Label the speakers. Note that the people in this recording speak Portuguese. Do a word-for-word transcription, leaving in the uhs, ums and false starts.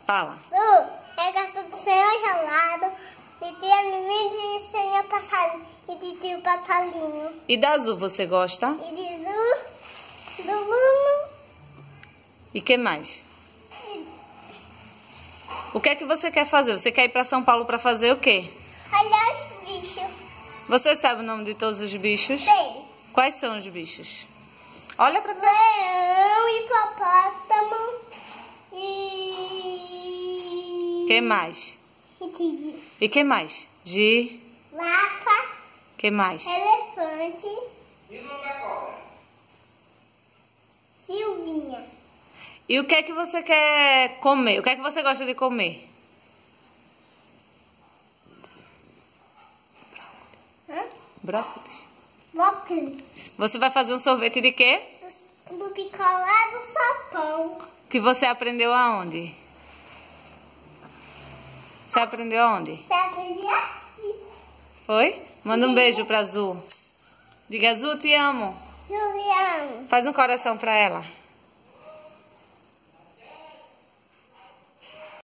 Speaker 1: Fala.
Speaker 2: Azul, eu gosto do senhor gelado. E tem a menina de senhor passarinho. E de tio passarinho.
Speaker 1: E da Azul você gosta?
Speaker 2: E de Zu, do Luno.
Speaker 1: E que mais? O que é que você quer fazer? Você quer ir para São Paulo para fazer o quê?
Speaker 2: Olha os bichos.
Speaker 1: Você sabe o nome de todos os bichos?
Speaker 2: Tem.
Speaker 1: Quais são os bichos? Olha para cá.
Speaker 2: Leão, hipopótamo e...
Speaker 1: Que mais?
Speaker 2: E tigre.
Speaker 1: E que mais? Gi.
Speaker 2: Vaca.
Speaker 1: Que mais?
Speaker 2: Elefante. Silvinha.
Speaker 1: E o que é que você quer comer? O que é que você gosta de comer?
Speaker 2: Hã?
Speaker 1: Brócolis.
Speaker 2: Brócolis.
Speaker 1: Você vai fazer um sorvete de quê?
Speaker 2: Do picolé do sapão.
Speaker 1: Que você aprendeu aonde? Você aprendeu aonde?
Speaker 2: Você aprendeu aqui.
Speaker 1: Foi? Manda um beijo pra Azul. Diga, Azul, te amo.
Speaker 2: Juliano.
Speaker 1: Faz um coração pra ela.